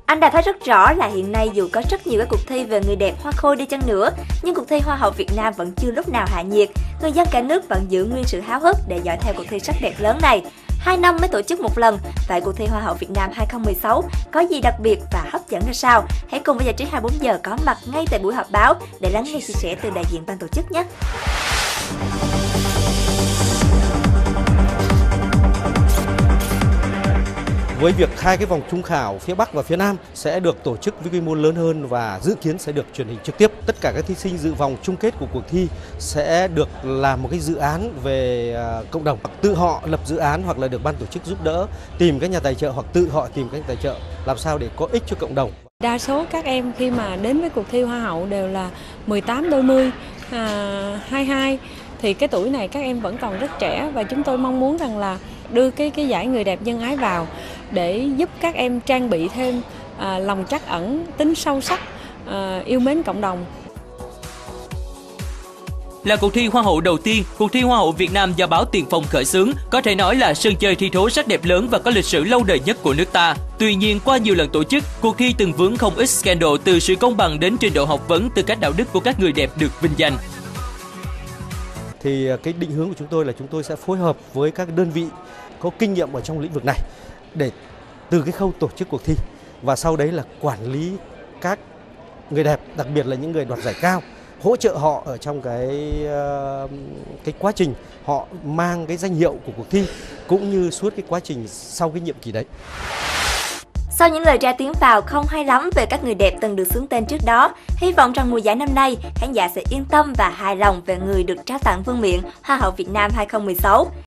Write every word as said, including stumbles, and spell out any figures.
Anh đã thấy rất rõ là hiện nay dù có rất nhiều các cuộc thi về người đẹp hoa khôi đi chăng nữa, nhưng cuộc thi Hoa hậu Việt Nam vẫn chưa lúc nào hạ nhiệt. Người dân cả nước vẫn giữ nguyên sự háo hức để dõi theo cuộc thi sắc đẹp lớn này. Hai năm mới tổ chức một lần, tại cuộc thi Hoa hậu Việt Nam hai không một sáu có gì đặc biệt và hấp dẫn ra sao? Hãy cùng với Giải trí hai mươi bốn giờ có mặt ngay tại buổi họp báo để lắng nghe chia sẻ từ đại diện ban tổ chức nhé. Với việc hai cái vòng chung khảo phía Bắc và phía Nam sẽ được tổ chức với quy mô lớn hơn và dự kiến sẽ được truyền hình trực tiếp. Tất cả các thí sinh dự vòng chung kết của cuộc thi sẽ được làm một cái dự án về cộng đồng, tự họ lập dự án hoặc là được ban tổ chức giúp đỡ, tìm các nhà tài trợ hoặc tự họ tìm các nhà tài trợ làm sao để có ích cho cộng đồng. Đa số các em khi mà đến với cuộc thi Hoa hậu đều là mười tám đôi mươi, à, hai mươi hai, thì cái tuổi này các em vẫn còn rất trẻ và chúng tôi mong muốn rằng là đưa cái cái giải người đẹp nhân ái vào để giúp các em trang bị thêm à, lòng trắc ẩn, tính sâu sắc, à, yêu mến cộng đồng. Là cuộc thi Hoa hậu đầu tiên, cuộc thi Hoa hậu Việt Nam do báo Tiền Phong khởi xướng, có thể nói là sân chơi thi thố sắc đẹp lớn và có lịch sử lâu đời nhất của nước ta. Tuy nhiên, qua nhiều lần tổ chức, cuộc thi từng vướng không ít scandal từ sự công bằng đến trình độ học vấn, từ cách đạo đức của các người đẹp được vinh danh. Thì cái định hướng của chúng tôi là chúng tôi sẽ phối hợp với các đơn vị có kinh nghiệm ở trong lĩnh vực này để từ cái khâu tổ chức cuộc thi và sau đấy là quản lý các người đẹp, đặc biệt là những người đoạt giải cao, hỗ trợ họ ở trong cái cái quá trình họ mang cái danh hiệu của cuộc thi cũng như suốt cái quá trình sau cái nhiệm kỳ đấy. Sau những lời ra tiếng vào không hay lắm về các người đẹp từng được xướng tên trước đó, hy vọng rằng mùa giải năm nay, khán giả sẽ yên tâm và hài lòng về người được trao tặng vương miện Hoa hậu Việt Nam hai không một sáu.